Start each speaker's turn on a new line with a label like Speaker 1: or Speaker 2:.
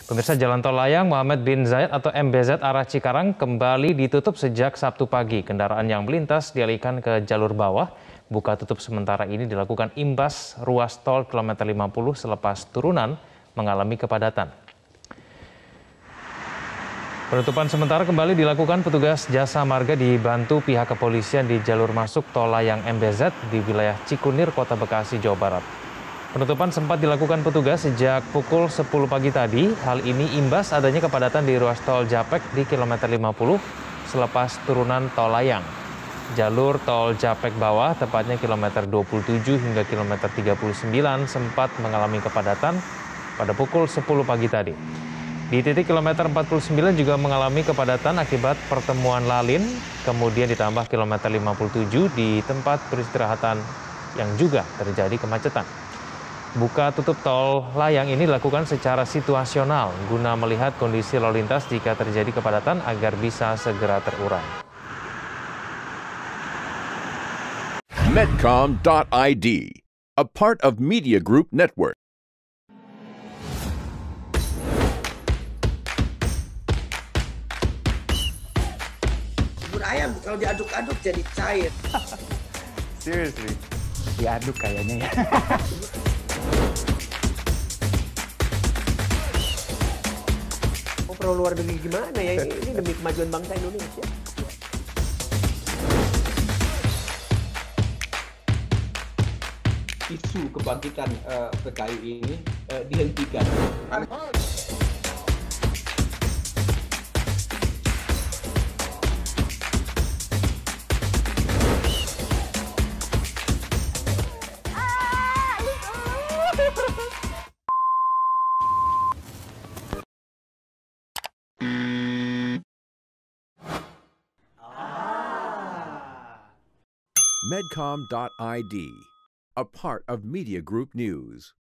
Speaker 1: Pemirsa, Jalan Tol Layang Muhammad bin Zayed atau MBZ arah Cikarang kembali ditutup sejak Sabtu pagi. Kendaraan yang melintas dialihkan ke jalur bawah. Buka tutup sementara ini dilakukan imbas ruas tol kilometer 50 selepas turunan mengalami kepadatan. Penutupan sementara kembali dilakukan petugas jasa marga dibantu pihak kepolisian di jalur masuk tol Layang MBZ di wilayah Cikunir, Kota Bekasi, Jawa Barat. Penutupan sempat dilakukan petugas sejak pukul 10 pagi tadi. Hal ini imbas adanya kepadatan di ruas tol Japek di kilometer 50 selepas turunan tol Layang. Jalur tol Japek bawah, tepatnya kilometer 27 hingga kilometer 39 sempat mengalami kepadatan pada pukul 10 pagi tadi. Di titik kilometer 49 juga mengalami kepadatan akibat pertemuan lalin, kemudian ditambah kilometer 57 di tempat peristirahatan yang juga terjadi kemacetan. Buka tutup tol Layang ini dilakukan secara situasional guna melihat kondisi lalu lintas jika terjadi kepadatan agar bisa segera terurai.
Speaker 2: Medcom.id, a part of Media Group Network.
Speaker 3: Bubur ayam kalau diaduk-aduk jadi cair.
Speaker 4: Seriously, diaduk kayaknya ya.
Speaker 3: Perlu luar negeri gimana ya? Ini demi kemajuan bangsa Indonesia.
Speaker 5: Isu kebangkitan PKI ini dihentikan.
Speaker 2: Medcom.id, a part of Media Group News.